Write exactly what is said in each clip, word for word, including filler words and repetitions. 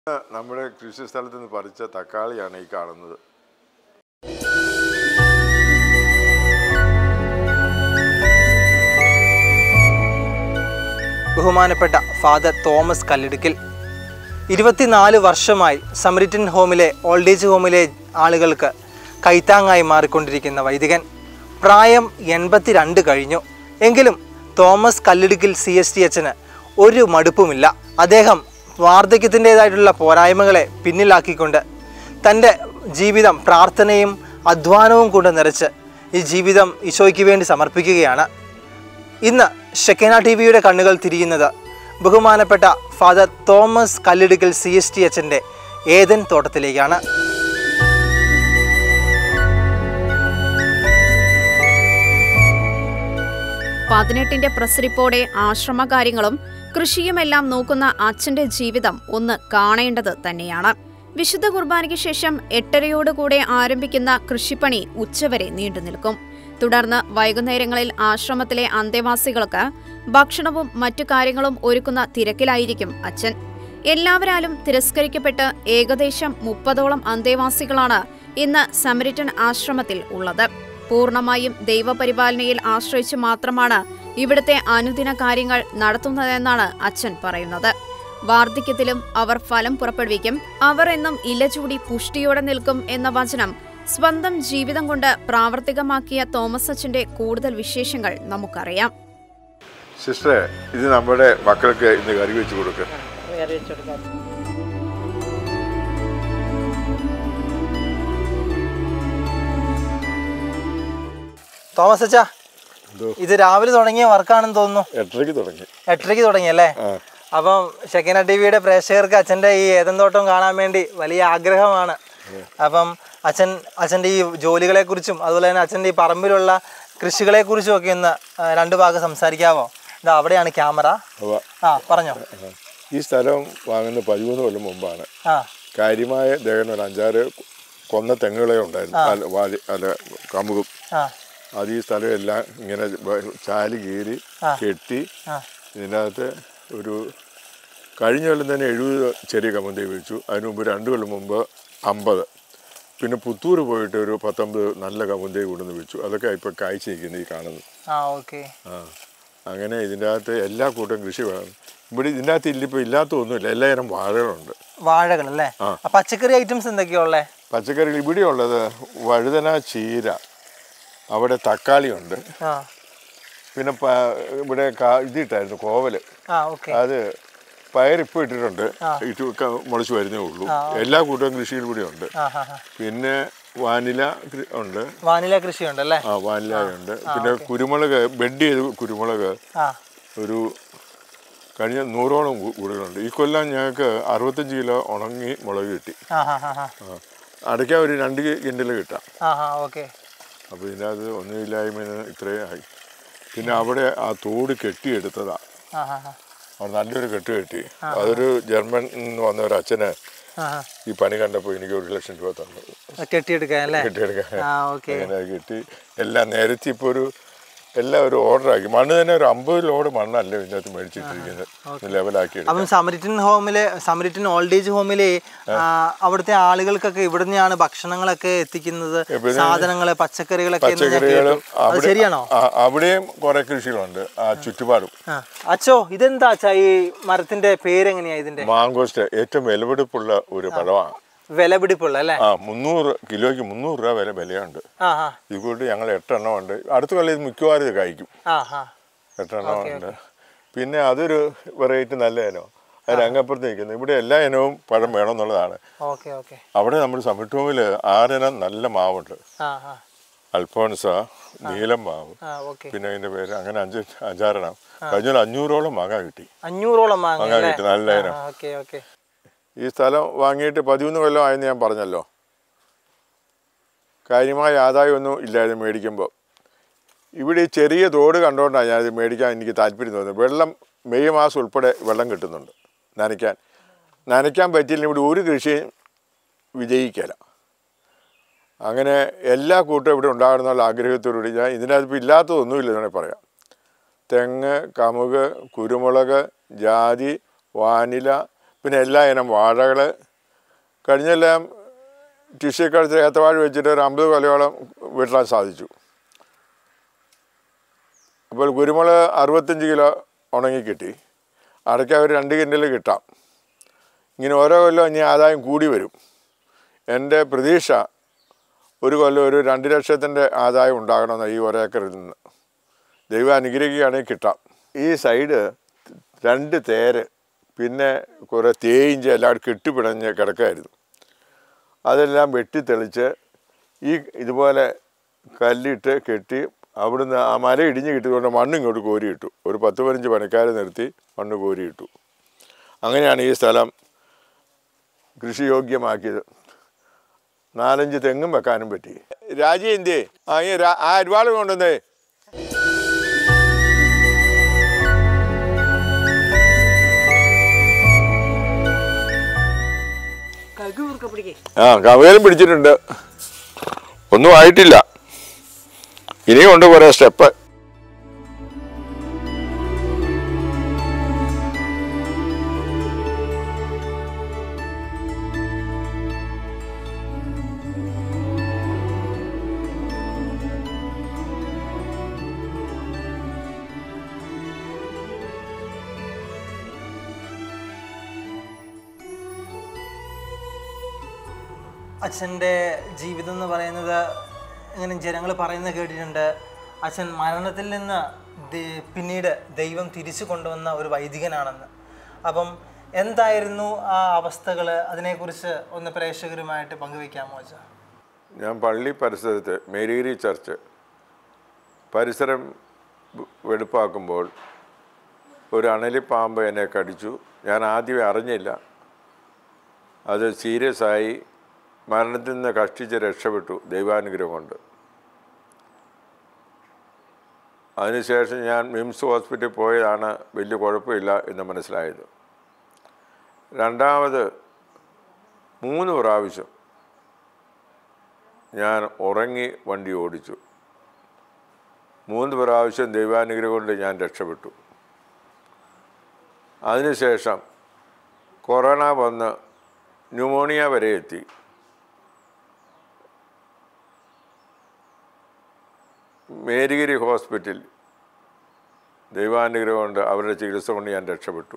നമ്മുടെ കൃഷി സ്ഥലത്ത് നിന്ന് പറിച്ച തക്കാളിയാണ് ഈ കാണുന്നത്. ബഹുമാനപ്പെട്ട ഫാദർ തോമസ് കല്ലിടുക്കിൽ ഇരുപത്തിനാല് വർഷമായി സമരിറ്റൻ ഹോമിലെ ഓൾഡ് ഏജ് ഹോമിലെ ആളുകൾക്ക് കൈത്താങ്ങായി മാറിക്കൊണ്ടിരിക്കുന്ന വൈദികൻ. പ്രായം എൺപത്തിരണ്ട് കഴിഞ്ഞു. എങ്കിലും Thomas Kallidukkil C S T എച്ചിന് ഒരു മടുപ്പുമില്ല. അദ്ദേഹം വാർദ്ധക്യത്തിൻ്റേതായിട്ടുള്ള പോരായ്മകളെ പിന്നിലാക്കിക്കൊണ്ട് തൻ്റെ ജീവിതം പ്രാർത്ഥനയും അധ്വാനവും കൊണ്ട് നിറച്ച് ഈ ജീവിതം ഈശോയ്ക്ക് വേണ്ടി സമർപ്പിക്കുകയാണ്. ഇന്ന് ഷെക്കേന ടി വിയുടെ കണ്ണുകൾ തിരിയുന്നത് ബഹുമാനപ്പെട്ട father Thomas Kallidukkil C S T എച്ചിൻ്റെ ഏദൻ തോട്ടത്തിലേക്കാണ്. പതിനെട്ടിന്റെ പ്രസരിപ്പോടെ ആശ്രമകാര്യങ്ങളും കൃഷിയുമെല്ലാം നോക്കുന്ന അച്ഛന്റെ ജീവിതം ഒന്ന് കാണേണ്ടത് തന്നെയാണ്. വിശുദ്ധ കുർബാനയ്ക്ക് ശേഷം എട്ടരയോടുകൂടെ ആരംഭിക്കുന്ന കൃഷിപ്പണി ഉച്ചവരെ നീണ്ടു നിൽക്കും. തുടർന്ന് വൈകുന്നേരങ്ങളിൽ ആശ്രമത്തിലെ അന്തേവാസികൾക്ക് ഭക്ഷണവും മറ്റു കാര്യങ്ങളും ഒരുക്കുന്ന തിരക്കിലായിരിക്കും അച്ഛൻ. എല്ലാവരാലും തിരസ്കരിക്കപ്പെട്ട് ഏകദേശം മുപ്പതോളം അന്തേവാസികളാണ് ഇന്ന് സമരിറ്റൻ ആശ്രമത്തിൽ ഉള്ളത്. പൂർണ്ണമായും ദൈവപരിപാലനയിൽ ആശ്രയിച്ച് മാത്രമാണ് ഇവിടുത്തെ അനുദിന കാര്യങ്ങൾ നടത്തുന്നതെന്നാണ് അച്ഛൻ പറയുന്നത്. വാർദ്ധക്യത്തിലും അവർ ഫലം പുറപ്പെടുവിക്കും. അവർ എന്നും ഇലചൂടി പുഷ്ടിയോടെ നിൽക്കും എന്ന വചനം സ്വന്തം ജീവിതം കൊണ്ട് പ്രാവർത്തികമാക്കിയ തോമസ് അച്ഛന്റെ കൂടുതൽ വിശേഷങ്ങൾ നമുക്കറിയാം. സിസ്റ്ററെ, ഇത് നമ്മുടെ മക്കൾക്ക് ഇന്ന് കറി വെച്ച് കൊടുക്കുക. തോമസ് അച്ഛാ, ഇത് രാവിലെ തുടങ്ങിയ വർക്കാണെന്ന് തോന്നുന്നു. എട്ടരയ്ക്ക് തുടങ്ങി എട്ടരയ്ക്ക് തുടങ്ങിയല്ലേ? അപ്പം ഷെക്കേന ടി വിയുടെ പ്രേക്ഷകർക്ക് അച്ഛൻ്റെ ഈ ഏദൻ തോട്ടം കാണാൻ വേണ്ടി വലിയ ആഗ്രഹമാണ്. അപ്പം അച്ഛൻ അച്ഛൻ്റെ ഈ ജോലികളെക്കുറിച്ചും അതുപോലെ തന്നെ അച്ഛൻ്റെ ഈ പറമ്പിലുള്ള കൃഷികളെക്കുറിച്ചും ഒക്കെ ഒന്ന് രണ്ട് ഭാഗം സംസാരിക്കാമോ? ഇതാ അവിടെയാണ് ക്യാമറ. ആ, പറഞ്ഞോ. ഈ സ്ഥലം വാങ്ങുന്ന പതിമൂന്ന് കൊല്ലം മുമ്പാണ്. കാര്യമായ ദേഹം ഒരു അഞ്ചാറ് കൊന്ന തെങ്ങുകളെ ഉണ്ടായിരുന്നു. വാഴ അല്ല കമുകും. അത് ഈ സ്ഥലം എല്ലാം ഇങ്ങനെ ചാലി കീറി കെട്ടി ഇതിനകത്ത് ഒരു കഴിഞ്ഞ കൊല്ലം തന്നെ എഴുപത് ചെറിയ കമുന്തി വെച്ചു. അതിന് മുമ്പ് രണ്ട് കൊല്ലം മുമ്പ് അമ്പത്. പിന്നെ പുത്തൂർ പോയിട്ട് ഒരു പത്തൊമ്പത് നല്ല കമുന്തി കൊണ്ടുവന്ന് വെച്ചു. അതൊക്കെ ഇപ്പം കായ്ച്ചു നിൽക്കുന്നത് ഈ കാണുന്നത്. ആ അങ്ങനെ ഇതിൻ്റെ അകത്ത് എല്ലാ കൂട്ടം കൃഷി വേണം. ഇവിടെ ഇതിൻ്റെ അകത്ത് ഇല്ലിപ്പോൾ ഇല്ലാത്ത ഒന്നുമില്ല. എല്ലാവരും വാഴകളുണ്ട്. വാഴകളല്ലേ? പച്ചക്കറി ഐറ്റംസ് എന്തൊക്കെയുള്ളേ? പച്ചക്കറികൾ ഇവിടെ ഉള്ളത് വഴുതന, ചീര, അവിടെ തക്കാളിയുണ്ട്. പിന്നെ ഇവിടെ ഇതിട്ടായിരുന്നു കോവല്. അത് പയറിപ്പോൾ ഇട്ടിട്ടുണ്ട്. ഇട്ട് മുളച്ച് വരുന്നേ ഉള്ളൂ. എല്ലാ കൂട്ടവും കൃഷിയും കൂടി ഉണ്ട്. പിന്നെ വാനില ഉണ്ട്. വാനില കൃഷി ഉണ്ടല്ലേ? ആ, വാനില ഉണ്ട്. പിന്നെ കുരുമുളക്, ബെഡ് ചെയ്ത് കുരുമുളക് ഒരു കഴിഞ്ഞ നൂറോളം കൂടുതലുണ്ട്. ഈ കൊല്ലം ഞങ്ങൾക്ക് അറുപത്തഞ്ച് കിലോ ഉണങ്ങി മുളക് കിട്ടി. അടയ്ക്കാൻ ഒരു രണ്ട് കിൻഡല് കിട്ടാം. അപ്പോൾ ഇതിനകത്ത് ഒന്നുമില്ലായ്മ ഇത്രയും ആയി. പിന്നെ അവിടെ ആ തോട് കെട്ടിയെടുത്തതാ. അവിടെ നല്ലൊരു കെട്ട് കെട്ടി. അതൊരു ജർമ്മൻ വന്ന ഒരു അച്ഛന് ഈ പണി കണ്ടപ്പോൾ എനിക്ക് ഒരു ലക്ഷം രൂപ തന്നത്. കെട്ടിയെടുക്കാൻ കെട്ടിയെടുക്കാൻ അങ്ങനെ കെട്ടി എല്ലാം നേരത്തെ ഇപ്പോൾ ഒരു എല്ലാം ഒരു ഓർഡറാക്കി. മണ്ണ് തന്നെ ഒരു അമ്പത് ലോഡ് മണ്ണല്ലേ ഇതിനകത്ത് മേടിച്ചിട്ടിരിക്കുന്നത്, ലെവലാക്കി. അപ്പം സമരിറ്റൻ ഹോമിലെ സമരിറ്റൻ ഓൾഡ് ഏജ് ഹോമിലെ അവിടുത്തെ ആളുകൾക്കൊക്കെ ഇവിടെ നിന്നാണ് ഭക്ഷണങ്ങളൊക്കെ എത്തിക്കുന്നത്, സാധനങ്ങള്, പച്ചക്കറികളൊക്കെ. ശരിയാണോ? അവിടെയും കുറെ കൃഷികളുണ്ട് ആ ചുറ്റുപാടും. അച്ഛോ, ഇതെന്താ അച്ഛാ ഈ മരത്തിന്റെ പേരെങ്ങനെയാ? ഇതിന്റെ മാങ്കോസ്റ്റ് ഏറ്റവും വിലപിടിപ്പുള്ള ഒരു പഴമാണ്. വിലപിടിപ്പുള്ള അല്ലേ? ആ, മുന്നൂറ് കിലോയ്ക്ക് മുന്നൂറ് രൂപ വില വിലയുണ്ട്. ഇതുകൊണ്ട് ഞങ്ങൾ എട്ടെണ്ണം ഉണ്ട്. അടുത്ത കൊല്ലം ഇത് മിക്കവാറും ഇത് കഴിക്കും. എട്ടെണ്ണം ഉണ്ട്. പിന്നെ അതൊരു വെറൈറ്റി നല്ല ഇനം. അതിന് അങ്ങപ്പുറത്ത് നിൽക്കുന്നത്. ഇവിടെ എല്ലാ ഇനവും പഴം വേണമെന്നുള്ളതാണ്. അവിടെ നമ്മൾ സമരിറ്റോമിൽ ആറിനം നല്ല മാവുണ്ട്. അൽഫോൺസ, നീലം മാവ്, പിന്നെ അതിന്റെ പേര്, അങ്ങനെ അഞ്ച് അഞ്ചാറെണ്ണം. കഴിഞ്ഞ അഞ്ഞൂറോളം മാങ്ങ കിട്ടി. അഞ്ഞൂറോളം മാങ്ങ കിട്ടി, നല്ല ഇനം. ഈ സ്ഥലം വാങ്ങിയിട്ട് പതിമൂന്ന് കൊല്ലം ആയെന്ന് ഞാൻ പറഞ്ഞല്ലോ. കാര്യമായ ആദായമൊന്നും ഇല്ലായിരുന്നു മേടിക്കുമ്പോൾ. ഇവിടെ ഈ ചെറിയ തോട് കണ്ടുകൊണ്ടാണ് ഞാനിത് മേടിക്കാൻ എനിക്ക് താല്പര്യം തോന്നുന്നത്. വെള്ളം മെയ് മാസം ഉൾപ്പെടെ വെള്ളം കിട്ടുന്നുണ്ട് നനയ്ക്കാൻ. നനയ്ക്കാൻ പറ്റിയില്ല ഇവിടെ ഒരു കൃഷിയും വിജയിക്കില്ല. അങ്ങനെ എല്ലാ കൂട്ടവും ഇവിടെ ഉണ്ടാകണമെന്നുള്ള ആഗ്രഹത്തോടുകൂടി ഞാൻ ഇതിനകത്ത് ഇല്ലാത്തതൊന്നുമില്ല എന്നാണ് പറയാം. തെങ്ങ്, കമുക്, കുരുമുളക്, ജാതി, വാനില, പിന്നെ എല്ലാ ഇനം വാഴകൾ. കഴിഞ്ഞെല്ലാം ടിഷ്യൂ കഴുത്തിൽ ഏത്തവാഴ വെച്ചിട്ട് ഒരു അമ്പത് കൊലയോളം വെട്ടാൻ സാധിച്ചു. അപ്പോൾ കുരുമുളക് അറുപത്തഞ്ച് കിലോ ഉണങ്ങി കിട്ടി. അടയ്ക്ക ഒരു രണ്ട് കിൻഡൽ കിട്ടാം. ഇങ്ങനെ ഓരോ കൊല്ലം ഇനി ആദായം കൂടി വരും. എൻ്റെ പ്രതീക്ഷ ഒരു കൊല്ലം ഒരു രണ്ട് ലക്ഷത്തിൻ്റെ ആദായം ഉണ്ടാകണമെന്ന് ഈ ഒരേക്കറിൽ നിന്ന്. ദൈവം അനുഗ്രഹിക്കുകയാണെങ്കിൽ കിട്ടാം. ഈ സൈഡ് രണ്ട് തേര് പിന്നെ കുറേ തേയിഞ്ച് എല്ലാം കെട്ടിപ്പിടഞ്ഞ് കിടക്കായിരുന്നു. അതെല്ലാം വെട്ടിത്തെളിച്ച് ഈ ഇതുപോലെ കല്ലിട്ട് കെട്ടി അവിടുന്ന് ആ മല ഇടിഞ്ഞ് കിട്ടിയതുകൊണ്ട് മണ്ണ് ഇങ്ങോട്ട് കോരിയിട്ടു. ഒരു പത്ത് പതിനഞ്ച് പണിക്കാരെ നിർത്തി മണ്ണ് കോരിയിട്ടു. അങ്ങനെയാണ് ഈ സ്ഥലം കൃഷിയോഗ്യമാക്കിയത്. നാലഞ്ച് തെങ്ങും വെക്കാനും പറ്റി. രാജി എന്തിയേ? ആ ഈ ആ അരിവാൾ കൊണ്ടുവന്നേ. ആ കവേലും പിടിച്ചിട്ടുണ്ട്. ഒന്നും ആയിട്ടില്ല, ഇനിയുണ്ട് കുറേ സ്റ്റെപ്പ്. അച്ഛൻ്റെ ജീവിതം എന്ന് പറയുന്നത് ഇങ്ങനെ ജനങ്ങൾ പറയുന്നത് കേട്ടിട്ടുണ്ട്. അച്ഛൻ മരണത്തിൽ നിന്ന് പിന്നീട് ദൈവം തിരിച്ചു കൊണ്ടുവന്ന ഒരു വൈദികനാണെന്ന്. അപ്പം എന്തായിരുന്നു ആ അവസ്ഥകൾ? അതിനെക്കുറിച്ച് ഒന്ന് പ്രേക്ഷകരുമായിട്ട് പങ്കുവയ്ക്കാമോ അച്ഛാ? ഞാൻ പള്ളി പരിസരത്ത് മേരീരി ചർച്ച് പരിസരം വെടുപ്പാക്കുമ്പോൾ ഒരു അണലിപ്പാമ്പ് എന്നെ കടിച്ചു. ഞാൻ ആദ്യമേ അറിഞ്ഞില്ല. അത് സീരിയസ് ആയി. മരണത്തിൽ നിന്ന് കഷ്ടിച്ച് രക്ഷപ്പെട്ടു ദൈവാനുഗ്രഹം കൊണ്ട്. അതിനുശേഷം ഞാൻ മിംസ് ഹോസ്പിറ്റലിൽ പോയതാണ് വലിയ കുഴപ്പമില്ല എന്ന് മനസ്സിലായത്. രണ്ടാമത് മൂന്ന് പ്രാവശ്യം ഞാൻ ഉറങ്ങി വണ്ടി ഓടിച്ചു. മൂന്ന് പ്രാവശ്യം ദൈവാനുഗ്രഹം കൊണ്ട് ഞാൻ രക്ഷപ്പെട്ടു. അതിനുശേഷം കൊറോണ വന്ന് ന്യൂമോണിയ വരെ എത്തി. മേരിഗിരി ഹോസ്പിറ്റൽ ദൈവാനുഗ്രഹം കൊണ്ട് അവരുടെ ചികിത്സ കൊണ്ട് ഞാൻ രക്ഷപ്പെട്ടു.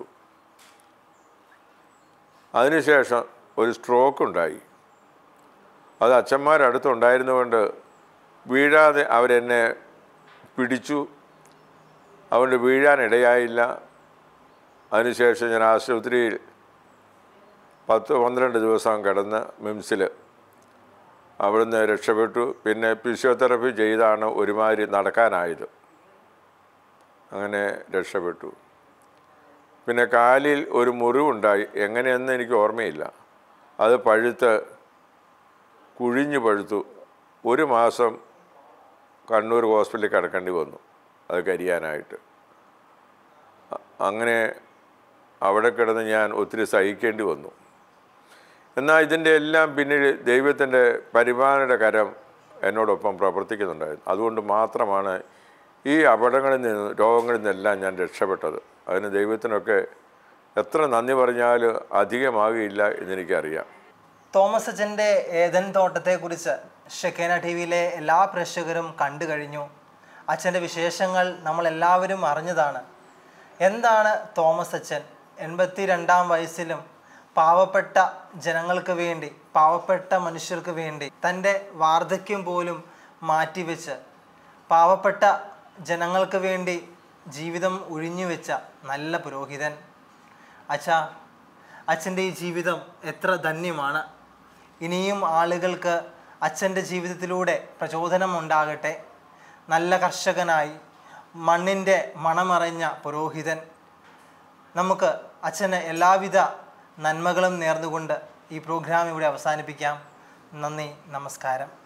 അതിനുശേഷം ഒരു സ്ട്രോക്ക് ഉണ്ടായി. അത് അച്ഛന്മാരടുത്തുണ്ടായിരുന്നുകൊണ്ട് വീഴാതെ അവരെന്നെ പിടിച്ചു. അതുകൊണ്ട് വീഴാനിടയായില്ല. അതിനുശേഷം ഞാൻ ആശുപത്രിയിൽ പത്ത് പന്ത്രണ്ട് ദിവസം കിടന്ന് മിംസിൽ അവിടുന്ന് രക്ഷപ്പെട്ടു. പിന്നെ ഫിസിയോതെറപ്പി ചെയ്താണ് ഒരുമാതിരി നടക്കാനായത്. അങ്ങനെ രക്ഷപ്പെട്ടു. പിന്നെ കാലിൽ ഒരു മുറിവുണ്ടായി. എങ്ങനെയെന്ന് എനിക്ക് ഓർമ്മയില്ല. അത് പഴുത്ത് കുഴിഞ്ഞു പഴുത്തു. ഒരു മാസം കണ്ണൂർ ഹോസ്പിറ്റലിൽ കിടക്കേണ്ടി വന്നു അത് കരിയാനായിട്ട്. അങ്ങനെ അവിടെ കിടന്ന് ഞാൻ ഒത്തിരി സഹിക്കേണ്ടി വന്നു. എന്നാൽ ഇതിൻ്റെ എല്ലാം പിന്നിൽ ദൈവത്തിൻ്റെ പരിപാലനയുടെ കരം എന്നോടൊപ്പം പ്രവർത്തിക്കുന്നുണ്ടായിരുന്നു. അതുകൊണ്ട് മാത്രമാണ് ഈ അപകടങ്ങളിൽ നിന്ന് രോഗങ്ങളിൽ നിന്നെല്ലാം ഞാൻ രക്ഷപ്പെട്ടത്. അതിന് ദൈവത്തിനൊക്കെ എത്ര നന്ദി പറഞ്ഞാൽ അധികമാകില്ല എന്നെനിക്കറിയാം. തോമസ് അച്ഛൻ്റെ ഏദൻ തോട്ടത്തെക്കുറിച്ച് ഷെക്കേന ടി വിയിലെ എല്ലാ പ്രേക്ഷകരും കണ്ടു കഴിഞ്ഞു. അച്ഛൻ്റെ വിശേഷങ്ങൾ നമ്മളെല്ലാവരും അറിഞ്ഞതാണ്. എന്താണ് തോമസ് അച്ഛൻ എൺപത്തി രണ്ടാം വയസ്സിലും പാവപ്പെട്ട ജനങ്ങൾക്ക് വേണ്ടി, പാവപ്പെട്ട മനുഷ്യർക്ക് വേണ്ടി തൻ്റെ വാർദ്ധക്യം പോലും മാറ്റിവെച്ച് പാവപ്പെട്ട ജനങ്ങൾക്ക് വേണ്ടി ജീവിതം ഒഴിഞ്ഞുവെച്ച നല്ല പുരോഹിതൻ. അച്ഛാ, അച്ഛൻ്റെ ഈ ജീവിതം എത്ര ധന്യമാണ്. ഇനിയും ആളുകൾക്ക് അച്ഛൻ്റെ ജീവിതത്തിലൂടെ പ്രചോദനം ഉണ്ടാകട്ടെ. നല്ല കർഷകനായി മണ്ണിൻ്റെ മണമറിഞ്ഞ പുരോഹിതൻ. നമുക്ക് അച്ഛന് എല്ലാവിധ നന്മകളും നേർന്നുകൊണ്ട് ഈ പ്രോഗ്രാം ഇവിടെ അവസാനിപ്പിക്കാം. നന്ദി, നമസ്കാരം.